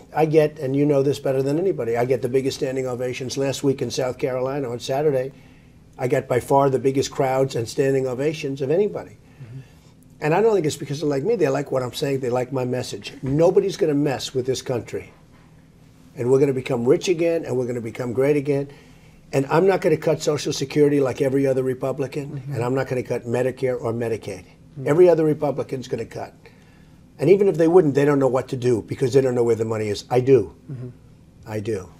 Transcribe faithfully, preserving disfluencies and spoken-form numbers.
I get, and you know this better than anybody, I get the biggest standing ovations. Last week in South Carolina on Saturday, I got by far the biggest crowds and standing ovations of anybody. Mm-hmm. And I don't think it's because they like me. They like what I'm saying. They like my message. Nobody's going to mess with this country. And we're going to become rich again, and we're going to become great again. And I'm not going to cut Social Security like every other Republican, mm-hmm. and I'm not going to cut Medicare or Medicaid. Mm-hmm. Every other Republican's going to cut. And even if they wouldn't, they don't know what to do because they don't know where the money is. I do. Mm-hmm. I do.